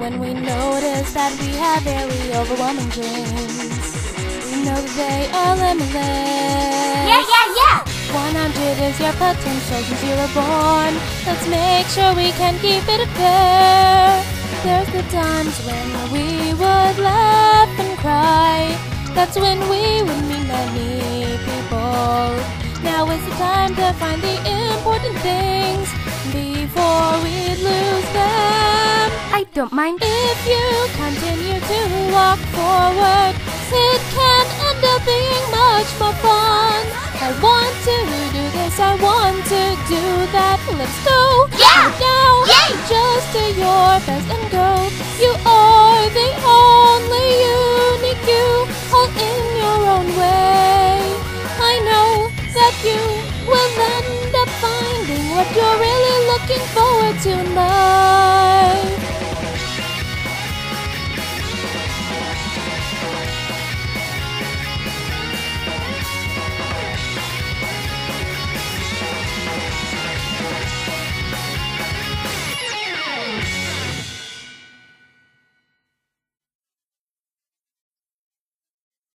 when we notice that we have very overwhelming dreams. We know that they are limitless. Yeah! 100 is your potential since you were born. Let's make sure we can keep it fair. There's the times when we would laugh and cry. That's when we would meet many people. Now is the time to find the important things before we lose them. I don't mind. If you continue to walk forward, it can end up being much more fun. I want to do this, I want to do that. Let's go! Yeah! Now, Yay! just do your best and go. You are the only unique you, all in your own way. I know that you will end up finding what you're really looking forward to in life.